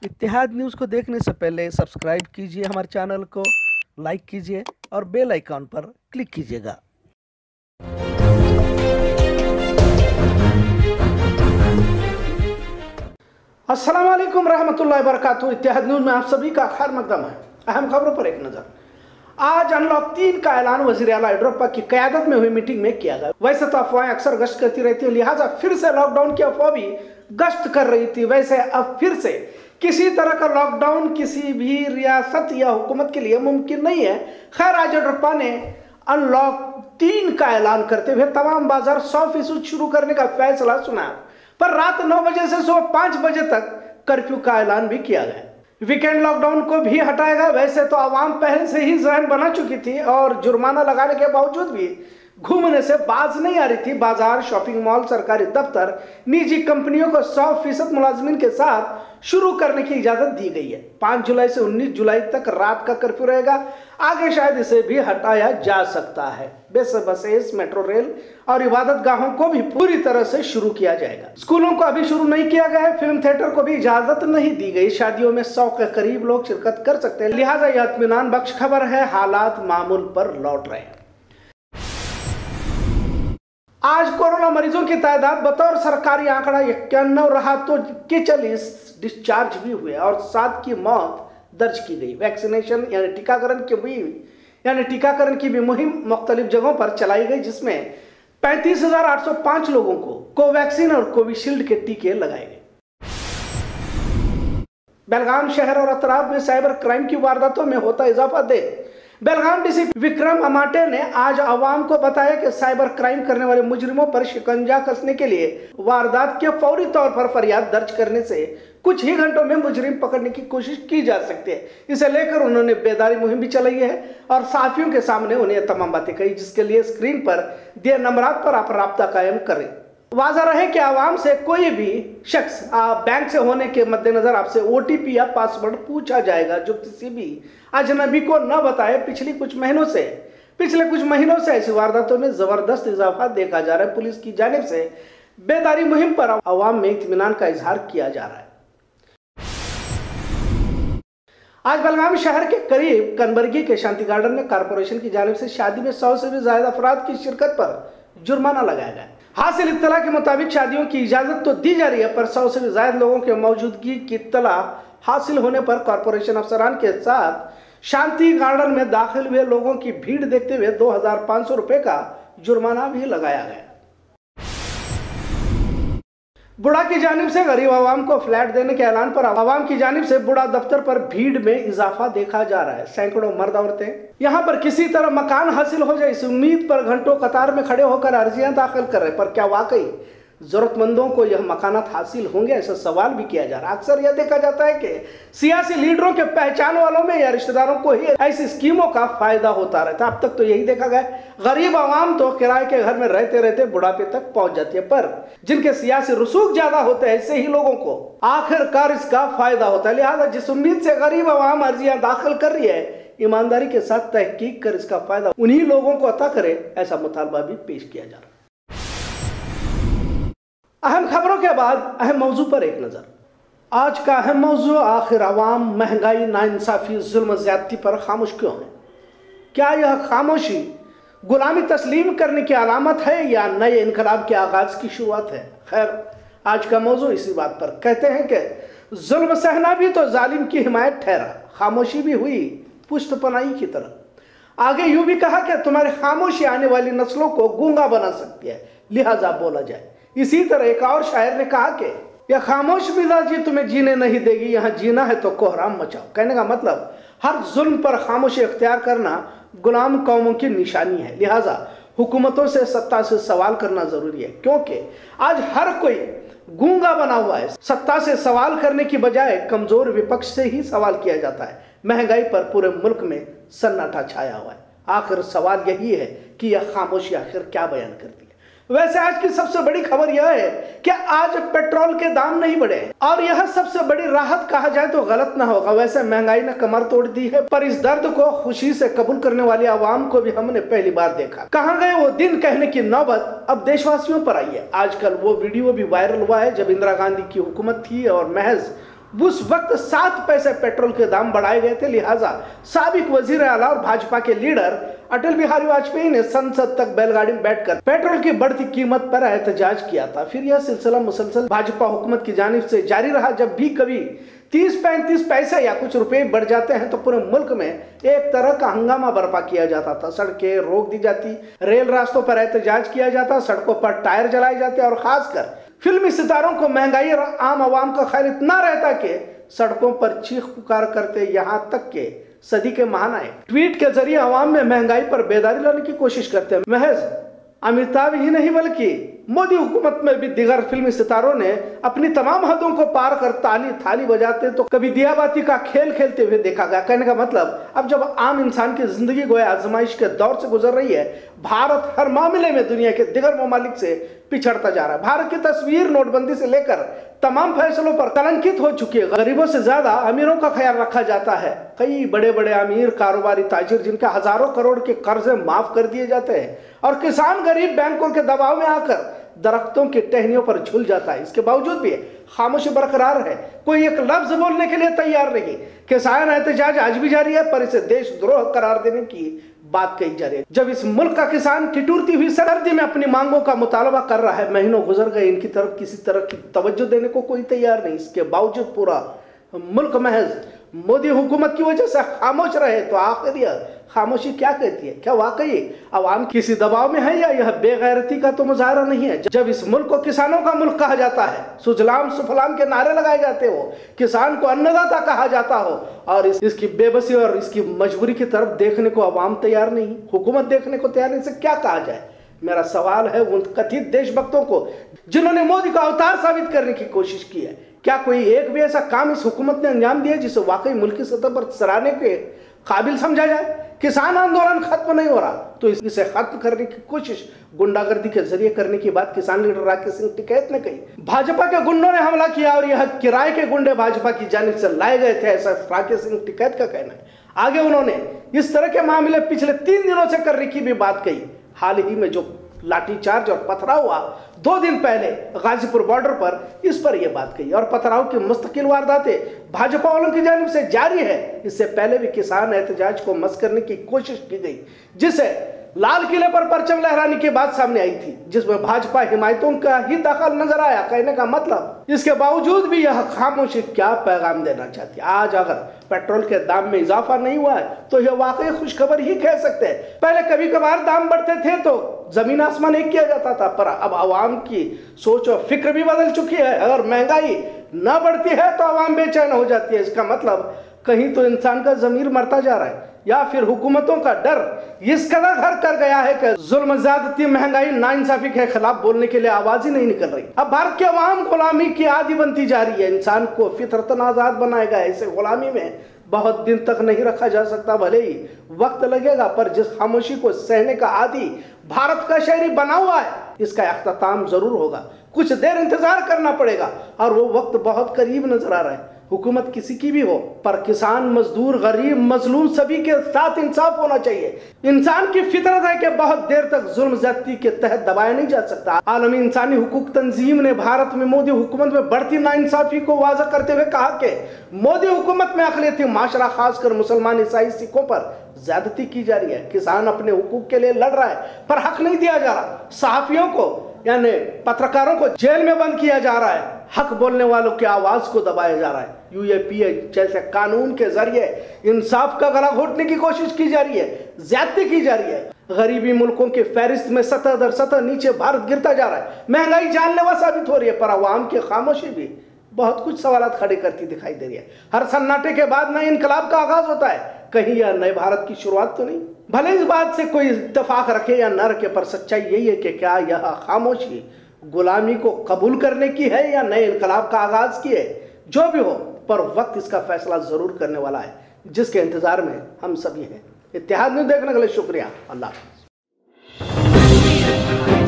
इत्तेहाद news को देखने से पहले सब्सक्राइब कीजिए हमारे चैनल को, लाइक कीजिए और बेल आइकॉन पर क्लिक कीजिएगा। अस्सलाम वालेकुम रहमतुल्लाहि व बरकातहू। इत्तेहाद न्यूज़ में आप सभी का खैर मकदम है। अहम खबरों पर एक नज़र। आज अनलॉक 3 का ऐलान वज़ीर आला येडियुरप्पा की क़यादत में हुई मीटिंग में किया गया। वैसे तो अफवाहें अक्सर गश्त करती रहती है, लिहाजा फिर से लॉकडाउन की अफवाह भी गश्त कर रही थी। वैसे अब फिर से किसी तरह का लॉकडाउन किसी भी रियासत या हुकूमत के लिए मुमकिन नहीं है। खैर, आज येडियुरप्पा ने अनलॉक 3 का ऐलान करते हुए तमाम बाजार 100% शुरू करने का फैसला सुनाया, पर रात 9 बजे से सुबह 5 बजे तक कर्फ्यू का ऐलान भी किया गया। वीकेंड लॉकडाउन को भी हटाएगा। वैसे तो आवाम पहले से ही जहन बना चुकी थी और जुर्माना लगाने के बावजूद भी घूमने से बाज नहीं आ रही थी। बाजार, शॉपिंग मॉल, सरकारी दफ्तर, निजी कंपनियों को 100% मुलाजमीन के साथ शुरू करने की इजाजत दी गई है। 5 जुलाई से 19 जुलाई तक रात का कर्फ्यू रहेगा। आगे शायद इसे भी हटाया जा सकता है। बसेस, मेट्रो रेल और इबादत गाहों को भी पूरी तरह से शुरू किया जाएगा। स्कूलों को अभी शुरू नहीं किया गया है। फिल्म थिएटर को भी इजाजत नहीं दी गई। शादियों में 100 के करीब लोग शिरकत कर सकते हैं, लिहाजा यह इत्मीनान बख्श खबर है। हालात मामूल पर लौट रहे हैं। आज कोरोना मरीजों की तादाद बतौर सरकारी आंकड़ा 91 रहा, तो 41 डिस्चार्ज भी हुए और 7 की मौत दर्ज की गई। वैक्सीनेशन यानी टीकाकरण की भी मुहिम मुख्तलिफ जगहों पर चलाई गई, जिसमें 35,805 लोगों को कोवैक्सीन और कोविशील्ड के टीके लगाए गए। बेलगाम शहर और अतराफ में साइबर क्राइम की वारदातों में होता इजाफा देख बेलगाम डीसीपी विक्रम अमाटे ने आज आवाम को बताया कि साइबर क्राइम करने वाले मुजरिमों पर शिकंजा कसने के लिए वारदात के फौरी तौर पर फरियाद दर्ज करने से कुछ ही घंटों में मुजरिम पकड़ने की कोशिश की जा सकती है। इसे लेकर उन्होंने बेदारी मुहिम भी चलाई है और साथियों के सामने उन्हें तमाम बातें कही, जिसके लिए स्क्रीन पर दिए नंबरात पर आप राब्ता कायम करें। वाज़ा रहे कि आवाम से कोई भी शख्स बैंक से होने के मद्देनजर आपसे OTP या पासवर्ड पूछा जाएगा, जो किसी भी अजनबी को न बताए। पिछले कुछ महीनों से ऐसी वारदातों में जबरदस्त इजाफा देखा जा रहा है। पुलिस की जानिब से बेदारी मुहिम पर आवाम में इत्मीनान का इजहार किया जा रहा है। आज बेलगाम शहर के करीब कनबरगी के शांति गार्डन में कारपोरेशन की जानिब से शादी में 100 से भी ज्यादा अफराद की शिरकत पर जुर्माना लगाया गया। हासिल इत्तला के मुताबिक शादियों की इजाजत तो दी जा रही है, पर 100 से भी ज्यादा लोगों के मौजूदगी की इत्तला हासिल होने पर कॉरपोरेशन अफसरान के साथ शांति गार्डन में दाखिल हुए लोगों की भीड़ देखते हुए 2,500 रुपए का जुर्माना भी लगाया गया। बुढ़ा की जानिब से गरीब आवाम को फ्लैट देने के ऐलान पर आवाम की जानिब से बुढ़ा दफ्तर पर भीड़ में इजाफा देखा जा रहा है। सैकड़ों मर्द औरतें यहां पर किसी तरह मकान हासिल हो जाए इस उम्मीद पर घंटों कतार में खड़े होकर अर्जियां दाखिल कर रहे, पर क्या वाकई जरूरतमंदों को यह मकानात हासिल होंगे, ऐसा सवाल भी किया जा रहा है। अक्सर यह देखा जाता है कि सियासी लीडरों के पहचान वालों में या रिश्तेदारों को ही ऐसी स्कीमों का फायदा होता रहता है। अब तक तो यही देखा गया, गरीब आवाम तो किराए के घर में रहते रहते बुढ़ापे तक पहुंच जाती है, पर जिनके सियासी रसूख ज्यादा होते हैं ऐसे ही लोगों को आखिरकार इसका फायदा होता है। लिहाजा जिस उम्मीद से गरीब आवाम अर्जियां दाखिल कर रही है, ईमानदारी के साथ तहकीक कर इसका फायदा उन्हीं लोगों को अता करे, ऐसा मुतालबा भी पेश किया जा रहा है। अहम खबरों के बाद अहम मौजू पर एक नजर। आज का अहम मौजू आखिर आवाम महंगाई, नाइंसाफी, जुल्म, ज्यादती पर खामोश क्यों है? क्या यह खामोशी गुलामी तस्लीम करने की अलामत है या नए इनकलाब के आगाज की शुरुआत है? खैर, आज का मौजू इसी बात पर। कहते हैं कि जुल्म सहना भी तो जालिम की हिमायत ठहरा, खामोशी भी हुई पुष्टपनाही की तरह। आगे यूं भी कहा कि तुम्हारी खामोशी आने वाली नस्लों को गूंगा बना सकती है, लिहाजा बोला जाए। इसी तरह एक और शायर ने कहा कि यह खामोश मिजाजी तुम्हें जीने नहीं देगी, यहाँ जीना है तो कोहराम मचाओ। कहने का मतलब हर जुल्म पर खामोशी इख्तियार करना गुलाम कौमों की निशानी है। लिहाजा हुकूमतों से, सत्ता से सवाल करना जरूरी है, क्योंकि आज हर कोई गूंगा बना हुआ है। सत्ता से सवाल करने की बजाय कमजोर विपक्ष से ही सवाल किया जाता है। महंगाई पर पूरे मुल्क में सन्नाटा छाया हुआ है। आखिर सवाल यही है कि यह खामोशी आखिर क्या बयान करती है? वैसे आज की सबसे बड़ी खबर यह है कि आज पेट्रोल के दाम नहीं बढ़े, और यह सबसे बड़ी राहत कहा जाए तो गलत ना होगा। वैसे महंगाई ने कमर तोड़ दी है, पर इस दर्द को खुशी से कबूल करने वाली आवाम को भी हमने पहली बार देखा। कहां गए वो दिन कहने की नौबत अब देशवासियों पर आई है। आजकल वो वीडियो भी वायरल हुआ है जब इंदिरा गांधी की हुकूमत थी और महज उस वक्त 7 पैसे पेट्रोल के दाम बढ़ाए गए थे, लिहाजा साबिक वजीर आला और भाजपा के लीडर अटल बिहारी वाजपेयी ने संसद तक बैलगाड़ी में बैठकर पेट्रोल की बढ़ती कीमत पर एहतजाज किया था। फिर यह सिलसिला मुसलसल भाजपा हुकूमत की जानिब से जारी रहा। जब भी कभी 30-35 पैसे या कुछ रुपए बढ़ जाते हैं तो पूरे मुल्क में एक तरह का हंगामा बर्पा किया जाता था। सड़कें रोक दी जाती, रेल रास्तों पर एहतजाज किया जाता, सड़कों पर टायर जलाए जाते और खासकर फिल्मी सितारों को महंगाई और आम आवाम का ख्याल इतना रहता कि सड़कों पर चीख पुकार करते, यहां तक के सदी के महानायक ट्वीट के जरिए आवाम में महंगाई पर बेदारी लाने की कोशिश करते हैं। महज अमिताभ ही नहीं बल्कि मोदी हुकूमत में भी दिगर फिल्मी सितारों ने अपनी तमाम हदों को पार कर ताली थाली बजाते तो कभी दियाबाती का खेल खेलते हुए देखा गया। कहने का मतलब अब जब आम इंसान की जिंदगी गोया आजमाइश के दौर से गुजर रही है, भारत हर मामले में दुनिया के दिगर ममालिक से पिछड़ता जा रहा है। भारत की तस्वीर नोटबंदी से लेकर तमाम फैसलों पर कलंकित हो चुकी है। गरीबों से ज्यादा अमीरों का ख्याल रखा जाता है। कई बड़े बड़े अमीर कारोबारी ताजिर जिनका हजारों करोड़ के कर्जे माफ कर दिए जाते हैं और किसान गरीब बैंकों के दबाव में आकर दरख्तों की टहनियों पर झूल जाता है। इसके बावजूद भी खामोशी बरकरार है, कोई एक लफ्ज बोलने के लिए तैयार नहीं। किसान एहतजाज आज भी जारी है, पर इसे देशद्रोह करार देने की बात कही जा रही है। जब इस मुल्क का किसान ठिठुरती हुई सर्दी में अपनी मांगों का मुतालबा कर रहा है, महीनों गुजर गए, इनकी तरफ किसी तरह की तवज्जो देने को कोई तैयार नहीं। इसके बावजूद पूरा मुल्क महज मोदी हुकूमत की वजह से खामोश रहे, तो आखिर यह खामोशी क्या कहती है? क्या वाकई अवाम किसी दबाव में है या यह बेगैरती का तो मुजाहरा नहीं है? जब इस मुल्क को किसानों का मुल्क कहा जाता है, सुजलाम सुफलाम के नारे लगाए जाते हो, किसान को अन्नदाता कहा जाता हो, और इसकी बेबसी और इसकी मजबूरी की तरफ देखने को अवाम तैयार नहीं, हुकूमत देखने को तैयार नहीं, इसे क्या कहा जाए? मेरा सवाल है उन कथित देशभक्तों को जिन्होंने मोदी का अवतार साबित करने की कोशिश की है। क्या कोई एक भी ऐसा काम इस हुकूमत ने अंजाम दिया जिसे वाकई मुल्क की सतह पर सराहने के काबिल समझा जाए? किसान आंदोलन खत्म नहीं हो रहा तो इसे खत्म करने की कोशिश गुंडागर्दी के जरिए करने की बात किसान लीडर राकेश सिंह टिकैत ने कही। भाजपा के गुंडों ने हमला किया और यह किराए के गुंडे भाजपा की जानिब से लाए गए थे, ऐसा राकेश सिंह टिकैत का कहना है। आगे उन्होंने इस तरह के मामले पिछले 3 दिनों से करने की भी बात कही। हाल ही में जो लाठीचार्ज और पथराव हुआ 2 दिन पहले गाजीपुर बॉर्डर पर, इस पर यह बात कही। और पथराव की मुस्तकिल वारदातें भाजपा वालों की जानिब से जारी है। इससे पहले भी किसान एहतजाज को मस करने की कोशिश की गई, जिसे लाल किले पर परचम लहराने की बात सामने आई थी, जिसमें भाजपा हिमायतों का ही दखल नजर आया। कहने का मतलब इसके बावजूद भी यह खामोशी क्या पैगाम देना चाहती है? आज अगर पेट्रोल के दाम में इजाफा नहीं हुआ है तो यह वाकई खुशखबर ही कह सकते हैं। पहले कभी कभार दाम बढ़ते थे तो जमीन आसमान एक किया जाता था, पर अब आवाम की सोच और फिक्र भी बदल चुकी है। अगर महंगाई न बढ़ती है तो आवाम बेचैन हो जाती है। इसका मतलब कहीं तो इंसान का जमीर मरता जा रहा है, या फिर हुकूमतों का डर इस कदर घर कर गया है कि जुल्म, ज्यादती, महंगाई, नाइंसाफी के खिलाफ बोलने के लिए आवाज ही नहीं निकल रही। अब भारत की अवाम गुलामी की आदी बनती जा रही है। इंसान को फितरतन आजाद बनाया गया है, इसे गुलामी में बहुत दिन तक नहीं रखा जा सकता। भले ही वक्त लगेगा, पर जिस खामोशी को सहने का आदी भारत का शहरी बना हुआ है, इसका अख्ताम जरूर होगा। कुछ देर इंतजार करना पड़ेगा और वो वक्त बहुत करीब नजर आ रहा है। हुकूमत किसी की भी हो, पर किसान, मजदूर, गरीब, मजलूम सभी के साथ इंसाफ होना चाहिए। इंसान की फितरत है कि बहुत देर तक जुल्म ज्यादती के तहत दबाया नहीं जा सकता। आलमी इंसानी हुकूक तंजीम ने भारत में मोदी हुकूमत में बढ़ती नाइंसाफी को वाज़ह करते हुए कहा कि मोदी हुकूमत में अक़लियती माशरा, खासकर मुसलमान, ईसाई, सिखों पर ज्यादती की जा रही है। किसान अपने हुकूक के लिए लड़ रहा है, पर हक नहीं दिया जा रहा। सहाफियों को यानी पत्रकारों को जेल में बंद किया जा रहा है। हक बोलने वालों की आवाज को दबाया जा रहा है। यूएपीए जैसे कानून के जरिए इंसाफ का गला घोटने की कोशिश की जा रही है, ज्यादती की जा रही है। गरीबी मुल्कों की फहरिस्त में सतह दर सतह नीचे भारत गिरता जा रहा है। महंगाई जानलेवा साबित हो रही है, पर अवाम की खामोशी भी बहुत कुछ सवालात खड़े करती दिखाई दे रही है। हर सन्नाटे के बाद नए इनकलाब का आगाज होता है, कहीं यह नए भारत की शुरुआत तो नहीं? भले इस बात से कोई इत्तेफाक रखे या न रखे, पर सच्चाई यही है कि क्या यह खामोशी गुलामी को कबूल करने की है या नए इनकलाब का आगाज की है? जो भी हो, पर वक्त इसका फैसला जरूर करने वाला है, जिसके इंतजार में हम सभी हैं। इत्तेहाद न्यूज़ देखने के लिए शुक्रिया। अल्लाह हाफ़िज़।